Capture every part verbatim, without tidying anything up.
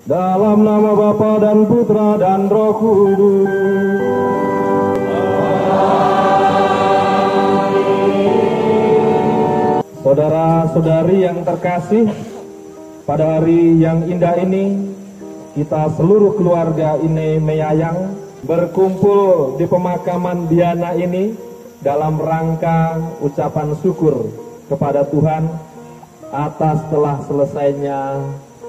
Dalam nama Bapa dan Putra dan Roh Kudus. Saudara-saudari yang terkasih, pada hari yang indah ini, kita seluruh keluarga ini Meyayang berkumpul di pemakaman Diana ini dalam rangka ucapan syukur kepada Tuhan atas telah selesainya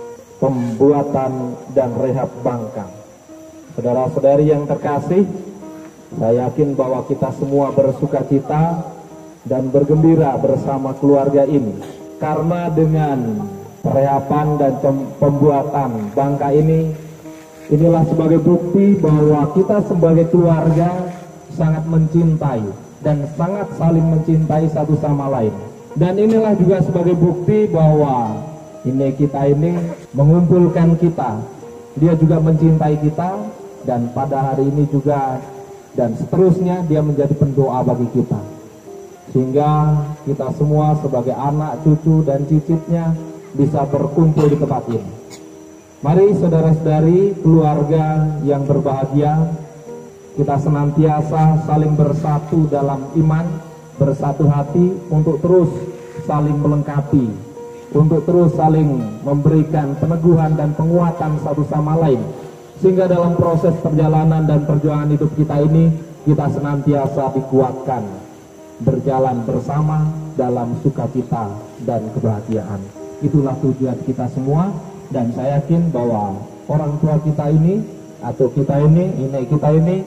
pembuatan dan rehab bangkang. Saudara-saudari yang terkasih, saya yakin bahwa kita semua bersuka cita dan bergembira bersama keluarga ini, karena dengan perehaban dan pembuatan bangka ini, inilah sebagai bukti bahwa kita sebagai keluarga sangat mencintai dan sangat saling mencintai satu sama lain. Dan inilah juga sebagai bukti bahwa ini kita ini mengumpulkan kita, dia juga mencintai kita, dan pada hari ini juga dan seterusnya dia menjadi pendoa bagi kita, sehingga kita semua sebagai anak, cucu dan cicitnya bisa berkumpul di tempat ini. Mari saudara-saudari keluarga yang berbahagia, kita senantiasa saling bersatu dalam iman, bersatu hati untuk terus saling melengkapi, untuk terus saling memberikan peneguhan dan penguatan satu sama lain, sehingga dalam proses perjalanan dan perjuangan hidup kita ini, kita senantiasa dikuatkan berjalan bersama dalam sukacita dan kebahagiaan. Itulah tujuan kita semua, dan saya yakin bahwa orang tua kita ini atau kita ini, ini kita ini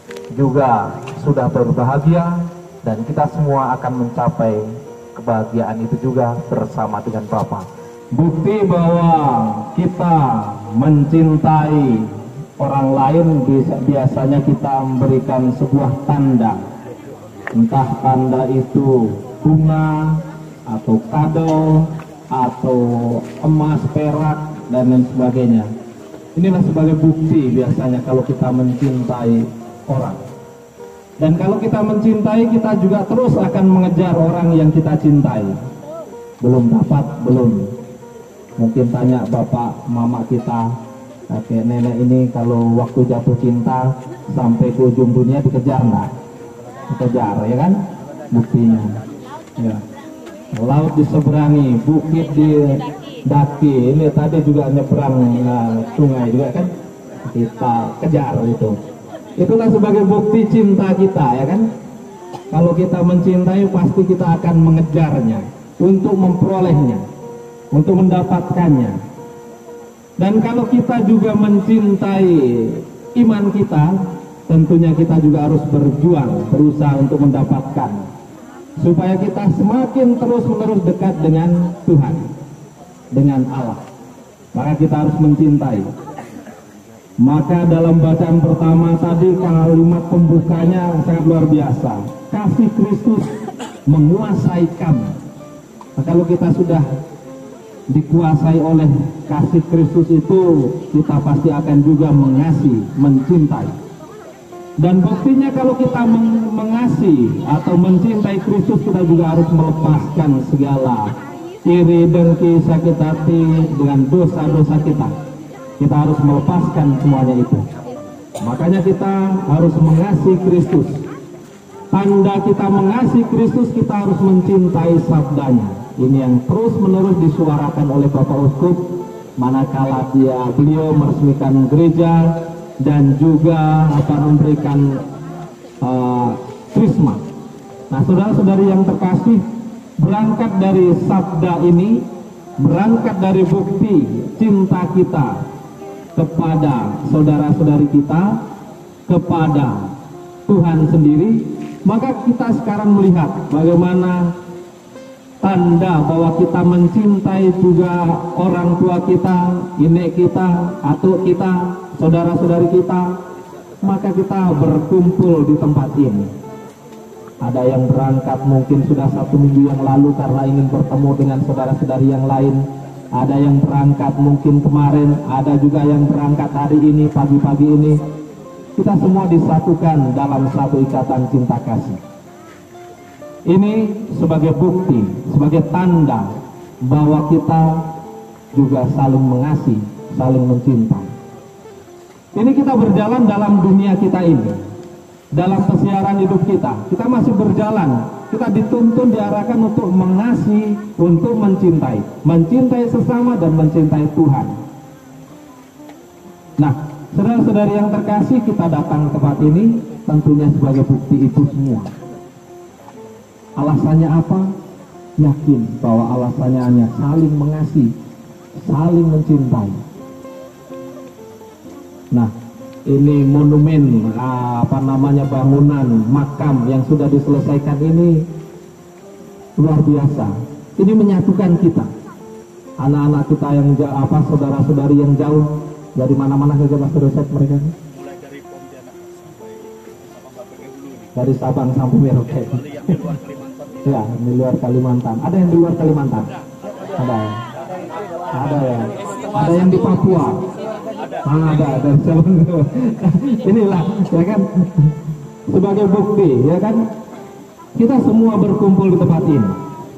juga sudah berbahagia, dan kita semua akan mencapai kebahagiaan itu juga bersama dengan Bapa. Bukti bahwa kita mencintai orang lain, biasanya kita memberikan sebuah tanda, entah tanda itu bunga atau kado atau emas, perak dan lain sebagainya. Inilah sebagai bukti biasanya kalau kita mencintai orang. Dan kalau kita mencintai, kita juga terus akan mengejar orang yang kita cintai. Belum dapat, belum. Mungkin tanya bapak, mama kita, kakek, nenek ini kalau waktu jatuh cinta sampai ke ujung dunia dikejar nggak? Dikejar, ya kan? Buktinya. Ya. Laut diseberangi, bukit didaki. Ini tadi juga nyebrang uh, sungai juga kan? Kita kejar itu. Itulah sebagai bukti cinta kita, ya kan? Kalau kita mencintai, pasti kita akan mengejarnya untuk memperolehnya, untuk mendapatkannya. Dan kalau kita juga mencintai iman kita, tentunya kita juga harus berjuang, berusaha untuk mendapatkan, supaya kita semakin terus-menerus dekat dengan Tuhan, dengan Allah. Maka kita harus mencintai. Maka dalam bacaan pertama tadi, kalimat pembukanya sangat luar biasa. Kasih Kristus menguasai kami. Nah, kalau kita sudah dikuasai oleh kasih Kristus itu, kita pasti akan juga mengasihi, mencintai. Dan buktinya kalau kita meng mengasihi atau mencintai Kristus, kita juga harus melepaskan segala iri, dengki, sakit hati dengan dosa-dosa kita. Kita harus melepaskan semuanya itu. Makanya kita harus mengasihi Kristus. Tanda kita mengasihi Kristus, kita harus mencintai sabdanya. Ini yang terus menerus disuarakan oleh Bapak Uskup manakala dia beliau meresmikan gereja dan juga akan memberikan uh, krisma. Nah, saudara-saudari yang terkasih, berangkat dari sabda ini, berangkat dari bukti cinta kita kepada saudara-saudari kita, kepada Tuhan sendiri, maka kita sekarang melihat bagaimana tanda bahwa kita mencintai juga orang tua kita, nenek kita, atau kita, saudara-saudari kita, maka kita berkumpul di tempat ini. Ada yang berangkat mungkin sudah satu minggu yang lalu karena ingin bertemu dengan saudara-saudari yang lain. Ada yang berangkat mungkin kemarin, ada juga yang berangkat hari ini, pagi-pagi ini. Kita semua disatukan dalam satu ikatan cinta kasih. Ini sebagai bukti, sebagai tanda bahwa kita juga saling mengasihi, saling mencintai. Ini kita berjalan dalam dunia kita ini, dalam pesiaran hidup kita. Kita masih berjalan, kita dituntun, diarahkan untuk mengasihi, untuk mencintai. Mencintai sesama dan mencintai Tuhan. Nah, saudara-saudari yang terkasih, kita datang ke tempat ini tentunya sebagai bukti itu semua. Alasannya apa? Yakin bahwa alasannya hanya saling mengasihi, saling mencintai. Nah, ini monumen, apa namanya, bangunan makam yang sudah diselesaikan ini luar biasa. Ini menyatukan kita, anak-anak kita yang jauh, apa saudara-saudari yang jauh dari mana-mana saja, Mas Roset, mereka ini? Mulai dari Pontianak sampai Sabang sampai Hulu. Dari Sabang sampai Merauke. Yang di luar Kalimantan. Ya, di luar Kalimantan. Ada yang di luar Kalimantan? Ada. Ada ya. Ada yang di Papua. Ah, ada, ada. Inilah, ya kan, sebagai bukti, ya kan, kita semua berkumpul di tempat ini.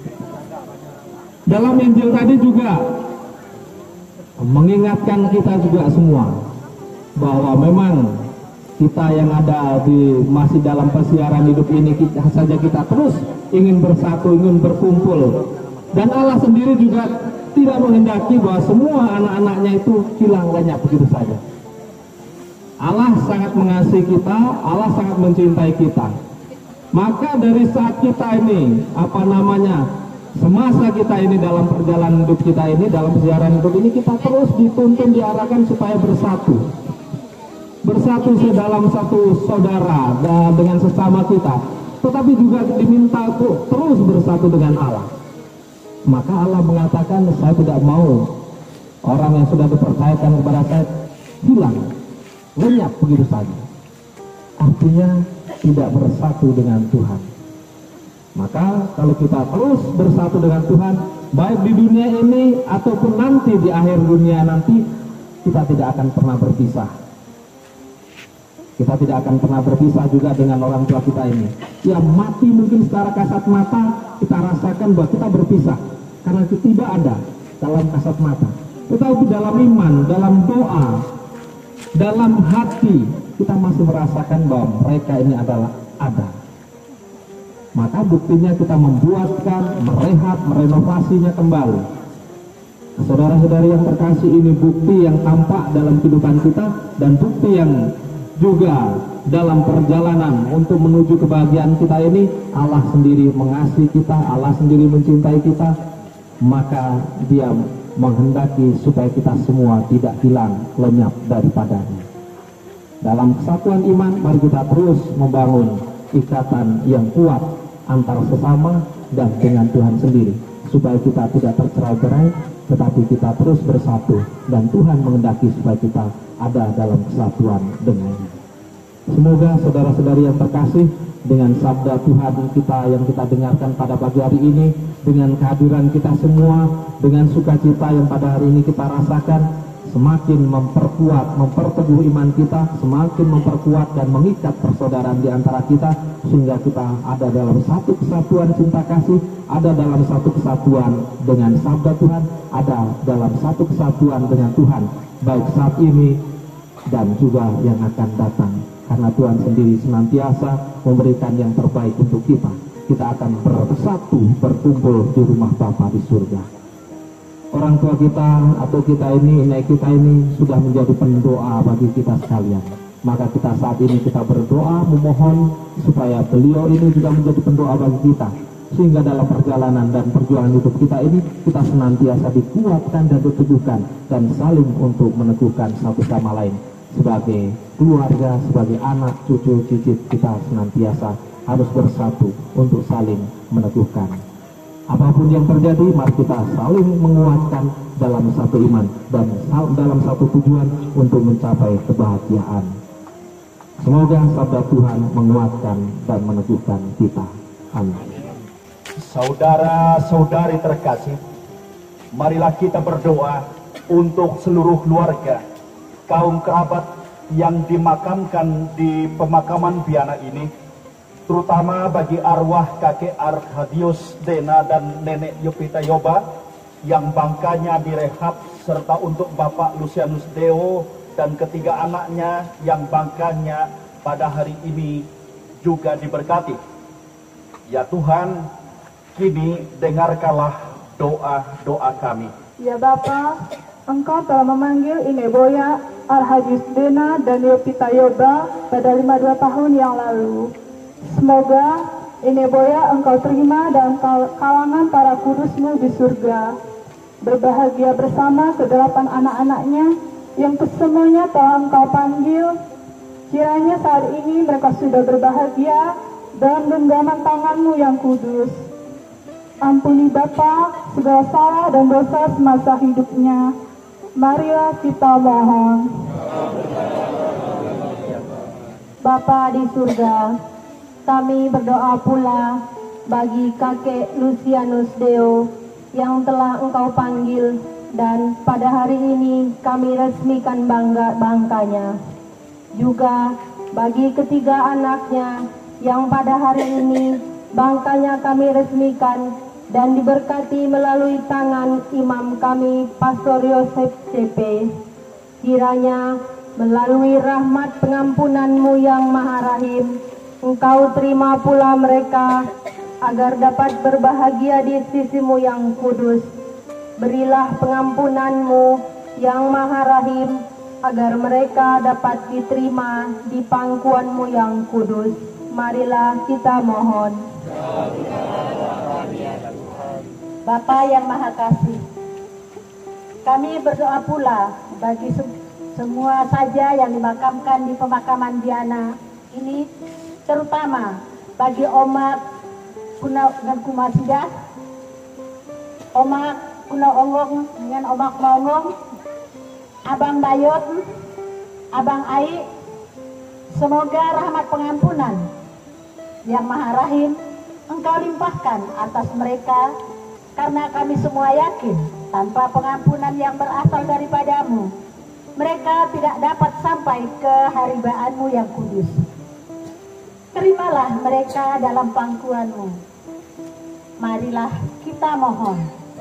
Dalam Injil tadi juga mengingatkan kita juga semua bahwa memang kita yang ada di masih dalam pesiaran hidup ini, kita saja kita terus ingin bersatu, ingin berkumpul, dan Allah sendiri juga tidak menghendaki bahwa semua anak-anaknya itu hilang lenyap begitu saja. Allah sangat mengasihi kita, Allah sangat mencintai kita. Maka dari saat kita ini, apa namanya, semasa kita ini dalam perjalanan hidup kita ini, dalam pesiaran hidup ini, kita terus dituntun, diarahkan supaya bersatu. Bersatu dalam satu saudara dengan sesama kita. Tetapi juga diminta untuk terus bersatu dengan Allah. Maka Allah mengatakan, saya tidak mau orang yang sudah dipercayakan kepada saya hilang, lenyap begitu saja. Artinya tidak bersatu dengan Tuhan. Maka kalau kita terus bersatu dengan Tuhan, baik di dunia ini ataupun nanti di akhir dunia nanti, kita tidak akan pernah berpisah. Kita tidak akan pernah berpisah juga dengan orang tua kita ini. Ya, mati mungkin secara kasat mata kita rasakan bahwa kita berpisah, karena itu tidak ada dalam kasat mata. Tetapi dalam iman, dalam doa, dalam hati, kita masih merasakan bahwa mereka ini adalah ada. Maka buktinya kita membuatkan, merehat, merenovasinya kembali. Saudara-saudari yang terkasih, ini bukti yang tampak dalam kehidupan kita, dan bukti yang juga dalam perjalanan untuk menuju kebahagiaan kita ini. Allah sendiri mengasihi kita, Allah sendiri mencintai kita, maka Dia menghendaki supaya kita semua tidak hilang lenyap daripadanya. Dalam kesatuan iman, mari kita terus membangun ikatan yang kuat antara sesama dan dengan Tuhan sendiri, supaya kita tidak tercerai-berai, tetapi kita terus bersatu, dan Tuhan menghendaki supaya kita ada dalam kesatuan dengannya. Semoga saudara-saudari yang terkasih, dengan sabda Tuhan kita yang kita dengarkan pada pagi hari ini, dengan kehadiran kita semua, dengan sukacita yang pada hari ini kita rasakan, semakin memperkuat, memperteguh iman kita, semakin memperkuat dan mengikat persaudaraan di antara kita, sehingga kita ada dalam satu kesatuan cinta kasih, ada dalam satu kesatuan dengan sabda Tuhan, ada dalam satu kesatuan dengan Tuhan, baik saat ini dan juga yang akan datang. Karena Tuhan sendiri senantiasa memberikan yang terbaik untuk kita. Kita akan bersatu, berkumpul di rumah Bapa di surga. Orang tua kita atau kita ini, nenek kita ini sudah menjadi pendoa bagi kita sekalian. Maka kita saat ini kita berdoa, memohon supaya beliau ini juga menjadi pendoa bagi kita. Sehingga dalam perjalanan dan perjuangan hidup kita ini, kita senantiasa dikuatkan dan diteguhkan, dan saling untuk meneguhkan satu sama lain. Sebagai keluarga, sebagai anak, cucu, cicit, kita senantiasa harus bersatu untuk saling meneguhkan. Apapun yang terjadi, mari kita saling menguatkan dalam satu iman dan dalam satu tujuan untuk mencapai kebahagiaan. Semoga sabda Tuhan menguatkan dan meneguhkan kita. Amin. Saudara-saudari terkasih, marilah kita berdoa untuk seluruh keluarga, kaum kerabat yang dimakamkan di pemakaman biana ini, terutama bagi arwah kakek Arkadius Dena dan nenek Yopita Yoba yang bangkanya direhab, serta untuk Bapak Lucianus Deo dan ketiga anaknya yang bangkanya pada hari ini juga diberkati. Ya Tuhan, kini dengarkanlah doa-doa kami. Ya Bapa, Engkau telah memanggil Ine Boya, Al-Hadis Dena, dan Yopita Yoba pada lima puluh dua tahun yang lalu. Semoga Ine Boya Engkau terima dalam kalangan para kudus-Mu di surga. Berbahagia bersama kedelapan anak-anaknya yang kesemuanya telah Engkau panggil. Kiranya saat ini mereka sudah berbahagia dalam genggaman tangan-Mu yang kudus. Ampuni Bapa segala salah dan dosa semasa hidupnya. Marilah kita mohon. Bapa di surga, kami berdoa pula bagi kakek Lucianus Deo yang telah Engkau panggil, dan pada hari ini kami resmikan bangga bangkanya. Juga bagi ketiga anaknya yang pada hari ini bangkanya kami resmikan dan diberkati melalui tangan imam kami Pastor Yosef C P. Kiranya melalui rahmat pengampunan-Mu yang maha rahim, Engkau terima pula mereka agar dapat berbahagia di sisi-Mu yang kudus. Berilah pengampunan-Mu yang maha rahim agar mereka dapat diterima di pangkuan-Mu yang kudus. Marilah kita mohon. Bapa yang Maha Kasih, kami berdoa pula bagi se semua saja yang dimakamkan di pemakaman Diana ini, terutama bagi Oma Kuna dan Kumasidah, Oma Kuna Ongong dengan Oma Kumongong, Abang Bayot, Abang Ai. Semoga rahmat pengampunan yang Maha Rahim Engkau limpahkan atas mereka, karena kami semua yakin tanpa pengampunan yang berasal daripada-Mu, mereka tidak dapat sampai ke haribaanmu yang kudus. Terimalah mereka dalam pangkuan-Mu. Marilah kita mohon.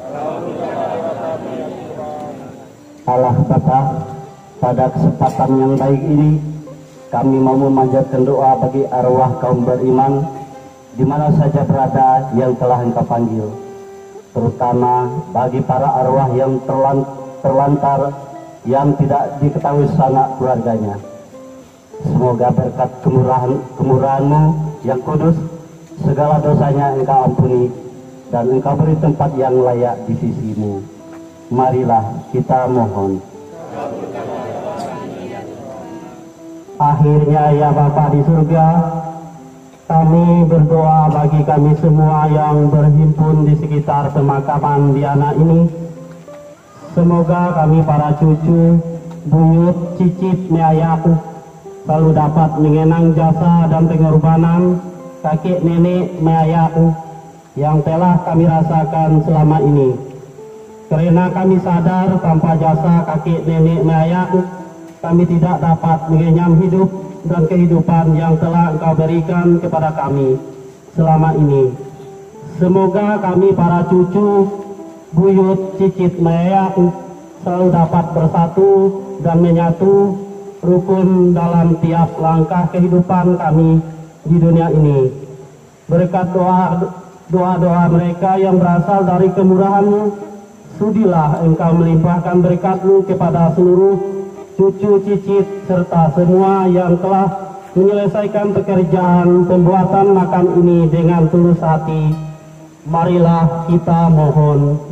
Allah Bapa, pada kesempatan yang baik ini kami mau memanjatkan doa bagi arwah kaum beriman di mana saja berada yang telah Engkau panggil, terutama bagi para arwah yang terlan terlantar yang tidak diketahui sanak keluarganya. Semoga berkat kemurahan kemurahan-Mu yang kudus, segala dosanya Engkau ampuni dan Engkau beri tempat yang layak di sisi-Mu. Marilah kita mohon. Akhirnya ya Bapa di surga, kami berdoa bagi kami semua yang berhimpun di sekitar pemakaman Diana ini. Semoga kami para cucu, buyut, cicit, meayah selalu dapat mengenang jasa dan pengorbanan kakek nenek meayah yang telah kami rasakan selama ini. Karena kami sadar tanpa jasa kakek nenek meayah kami tidak dapat mengenyam hidup dan kehidupan yang telah Engkau berikan kepada kami selama ini. Semoga kami para cucu, buyut, cicit, meayah selalu dapat bersatu dan menyatu rukun dalam tiap langkah kehidupan kami di dunia ini. Berkat doa doa-doa mereka yang berasal dari kemurahan-Mu, sudilah Engkau melimpahkan berkat-Mu kepada seluruh cucu, cicit, serta semua yang telah menyelesaikan pekerjaan pembuatan makam ini dengan tulus hati. Marilah kita mohon.